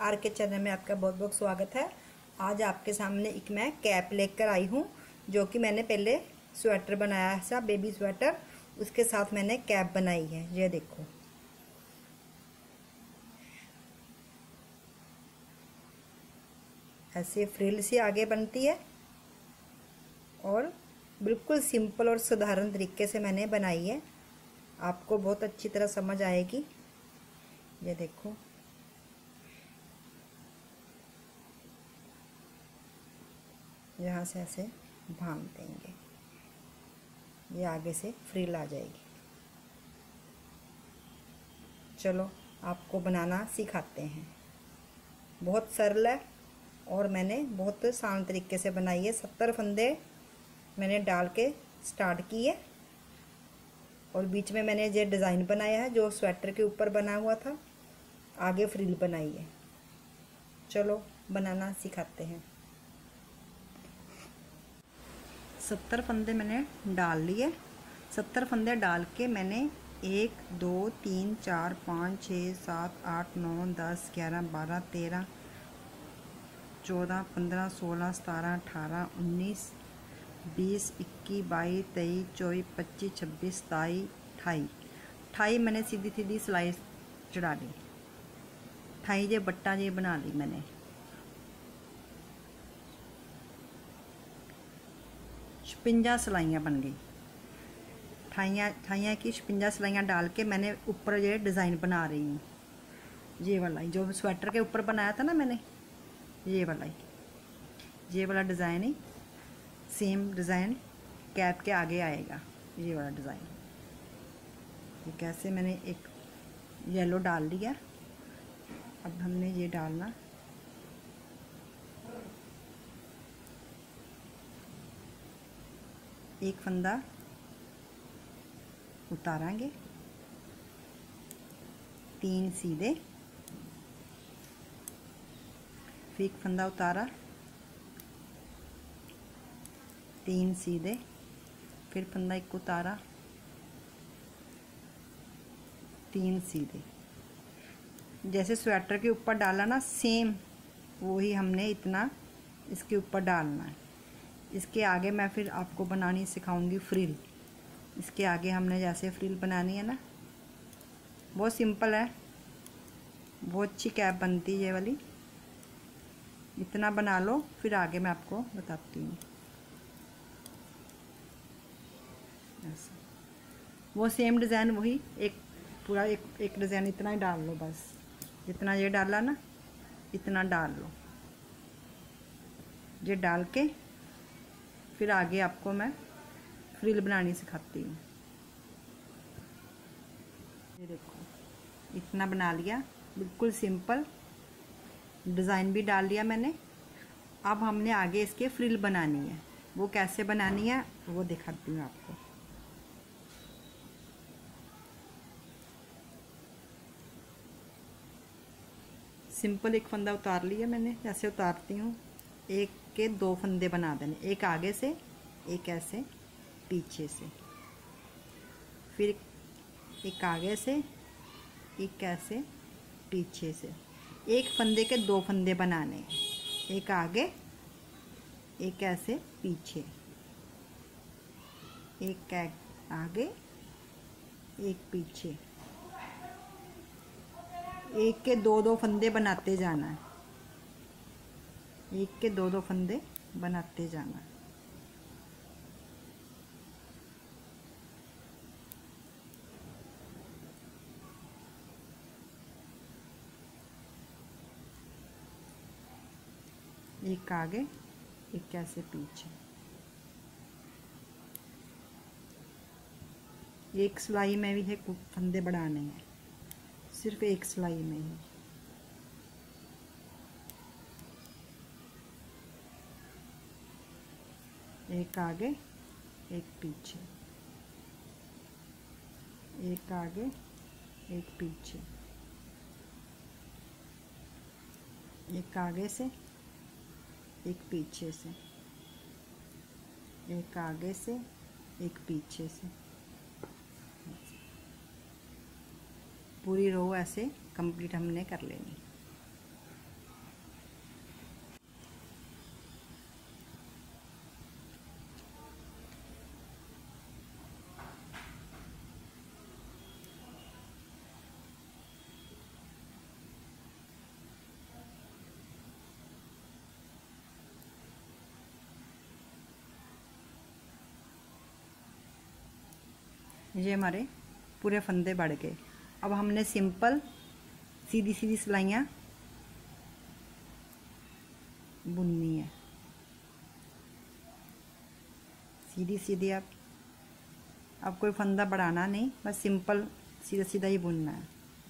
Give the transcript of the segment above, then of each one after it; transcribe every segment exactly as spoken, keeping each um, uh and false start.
Are के channel में आपका बहुत बहुत स्वागत है। आज आपके सामने एक मैं कैप लेकर आई हूँ, जो कि मैंने पहले स्वेटर बनाया था, बेबी स्वेटर, उसके साथ मैंने कैप बनाई है। ये देखो, ऐसे फ्रिल से आगे बनती है और बिल्कुल सिंपल और साधारण तरीके से मैंने बनाई है। आपको बहुत अच्छी तरह समझ आएगी। ये देखो, यहाँ से ऐसे बांध देंगे, ये आगे से फ्रिल आ जाएगी। चलो आपको बनाना सिखाते हैं। बहुत सरल है और मैंने बहुत आसान तरीके से बनाई है। सत्तर फंदे मैंने डाल के स्टार्ट की है और बीच में मैंने ये डिज़ाइन बनाया है जो स्वेटर के ऊपर बना हुआ था, आगे फ्रिल बनाई है। चलो बनाना सिखाते हैं। सत्तर फंदे मैंने डाल लिए। सत्तर फंदे डाल के मैंने एक दो तीन चार पाँच छः सात आठ नौ दस ग्यारह बारह तेरह चौदह पंद्रह सोलह सतारह अठारह उन्नीस बीस इक्कीस बाईस तेईस चौबीस पच्चीस छब्बीस सताईस अठाईस अठाईस मैंने सीधी सीधी सिलाई चढ़ा ली। अठाईस ये बट्टा ये बना ली मैंने। छप्पन सिलाइयाँ बन गई। अठाइयाँ अठाइयाँ की छप्पन सिलाइयाँ डाल के मैंने ऊपर ये डिज़ाइन बना रही हूँ। ये वाला जो स्वेटर के ऊपर बनाया था ना मैंने, ये वाला ही ये वाला डिज़ाइन ही सेम डिज़ाइन कैप के आगे आएगा। ये वाला डिज़ाइन, ये कैसे मैंने एक येलो डाल लिया। अब हमने ये डालना, एक फंदा उतारेंगे, तीन सीधे, फिर एक फंदा उतारा, तीन सीधे, फिर फंदा एक उतारा, तीन सीधे। जैसे स्वेटर के ऊपर डाला ना, सेम वही हमने इतना इसके ऊपर डालना है। इसके आगे मैं फिर आपको बनानी सिखाऊंगी फ्रिल। इसके आगे हमने जैसे फ्रिल बनानी है ना, बहुत सिंपल है, बहुत अच्छी कैप बनती है ये वाली। इतना बना लो, फिर आगे मैं आपको बताती हूँ। ऐसा वो सेम डिज़ाइन वही एक पूरा एक एक डिज़ाइन इतना ही डाल लो, बस जितना ये डाला ना इतना डाल लो। ये डाल के फिर आगे आपको मैं फ्रिल बनानी सिखाती हूँ। ये देखो, इतना बना लिया, बिल्कुल सिंपल डिज़ाइन भी डाल लिया मैंने। अब हमने आगे इसके फ्रिल बनानी है। वो कैसे बनानी है वो दिखाती हूँ आपको। सिंपल एक फंदा उतार लिया मैंने, जैसे उतारती हूँ। एक के दो फंदे बना देने, एक आगे से एक ऐसे पीछे से, फिर एक आगे से एक ऐसे पीछे से। एक फंदे के दो फंदे बनाने, एक आगे एक ऐसे पीछे, एक आगे एक पीछे। एक के दो दो फंदे बनाते जाना है, एक के दो दो फंदे बनाते जाना है। एक आगे एक ऐसे पीछे। एक सिलाई में भी है फंदे बढ़ाने हैं, सिर्फ एक सिलाई में ही। एक आगे एक पीछे, एक आगे एक पीछे, एक आगे से एक पीछे से, एक आगे से एक पीछे से। पूरी रो ऐसे कंप्लीट हमने कर लेनी। ये हमारे पूरे फंदे बढ़ गए। अब हमने सिंपल सीधी सीधी सिलाइयाँ बुननी है, सीधी सीधी। अब अब कोई फंदा बढ़ाना नहीं, बस सिंपल सीधा सीधा ही बुनना है।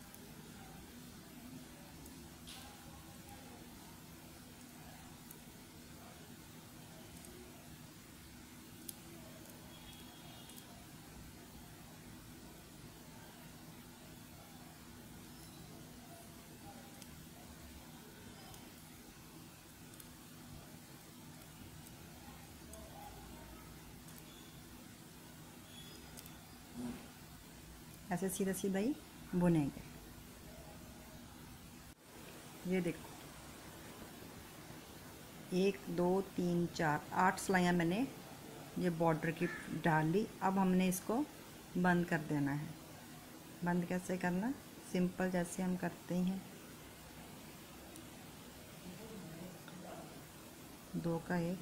ऐसे सीधा सीधा ही बुनेंगे। ये देखो, एक दो तीन चार आठ सिलाइयाँ मैंने ये बॉर्डर की डाल ली। अब हमने इसको बंद कर देना है। बंद कैसे करना, सिंपल जैसे हम करते हैं, दो का एक,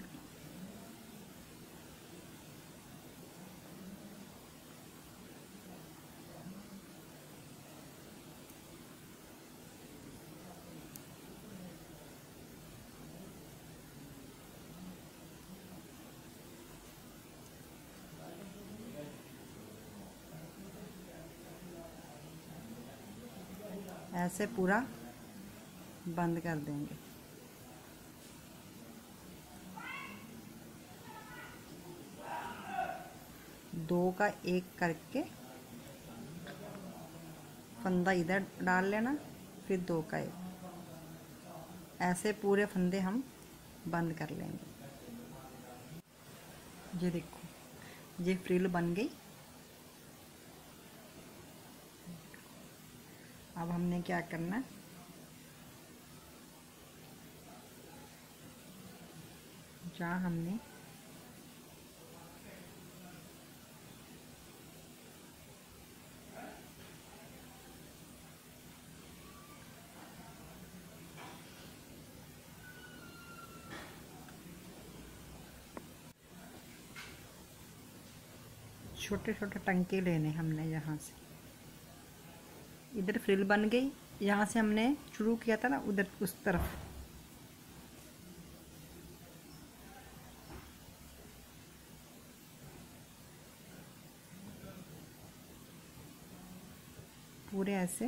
ऐसे पूरा बंद कर देंगे। दो का एक करके फंदा इधर डाल लेना, फिर दो का एक, ऐसे पूरे फंदे हम बंद कर लेंगे। ये देखो, ये फ्रिल बन गई। अब हमने क्या करना, जहाँ हमने छोटे छोटे टंके लेने हमने, यहाँ से इधर फ्रिल बन गई, यहाँ से हमने शुरू किया था ना उधर उस तरफ, पूरे ऐसे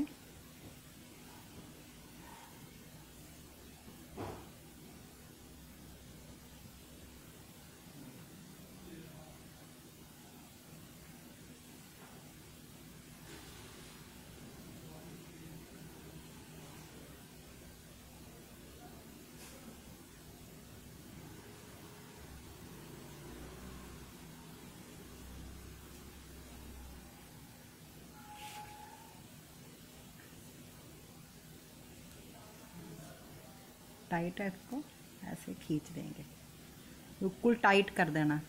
टाइट है, इसको ऐसे खींच देंगे, बिल्कुल टाइट कर देना।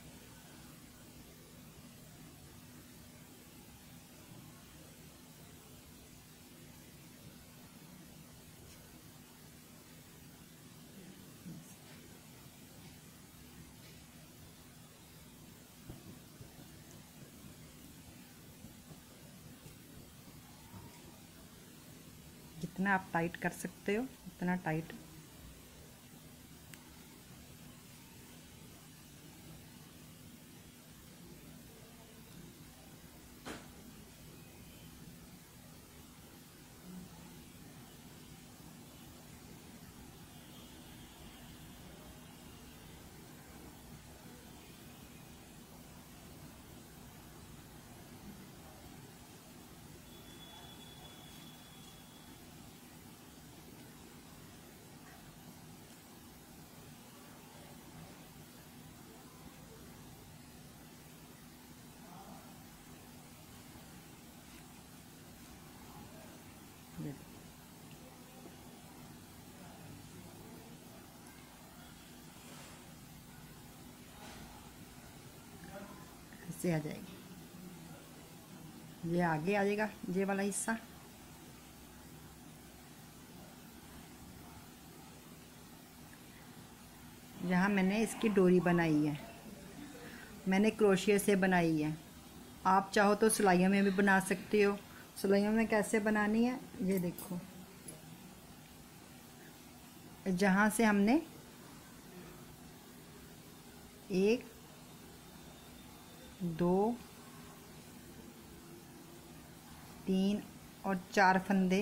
जितना आप टाइट कर सकते हो उतना टाइट। ऐसे आ जाएगी, ये आगे आ जाएगा ये वाला हिस्सा। यहाँ मैंने इसकी डोरी बनाई है, मैंने क्रोशिया से बनाई है। आप चाहो तो सिलाइयों में भी बना सकते हो। सिलाइयों में कैसे बनानी है ये देखो, जहाँ से हमने एक दो तीन और चार फंदे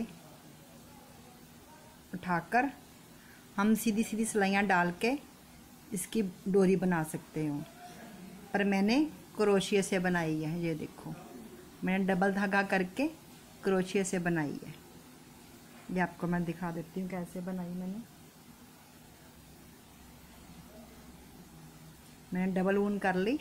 उठाकर हम सीधी सीधी सिलाइयाँ डाल के इसकी डोरी बना सकते हो। पर मैंने क्रोशिया से बनाई है, ये देखो मैंने डबल धागा करके क्रोशिया से बनाई है। ये आपको मैं दिखा देती हूँ कैसे बनाई मैंने। मैंने डबल ऊन कर ली,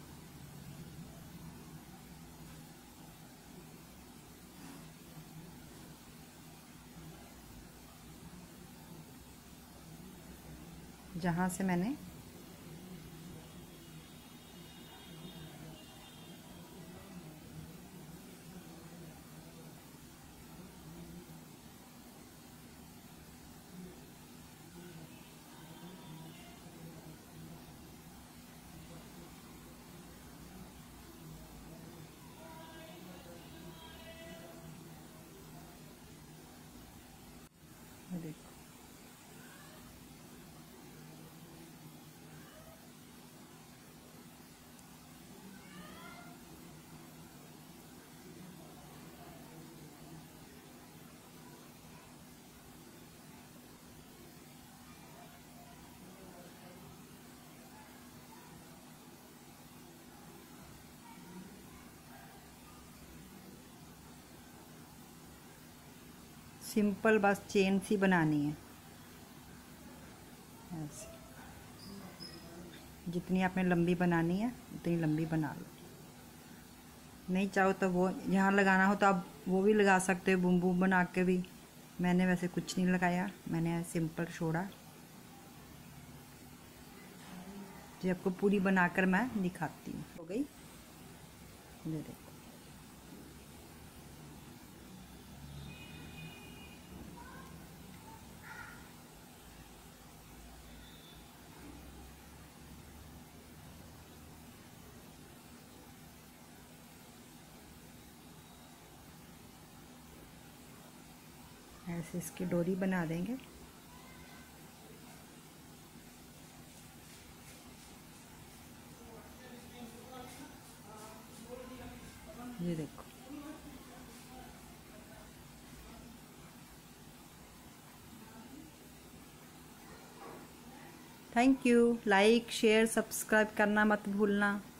जहाँ से मैंने देखो सिंपल बस चेन सी बनानी है ऐसे। जितनी आपने लंबी बनानी है उतनी लंबी बना लो। नहीं चाहो तो वो यहाँ लगाना हो तो आप वो भी लगा सकते हो, बुम बुम बना के भी। मैंने वैसे कुछ नहीं लगाया, मैंने सिंपल छोड़ा। जो आपको पूरी बनाकर मैं दिखाती हूँ। हो गई, ये देखो ऐसे इसकी डोरी बना देंगे। ये देखो thank you. Like share subscribe करना मत भूलना।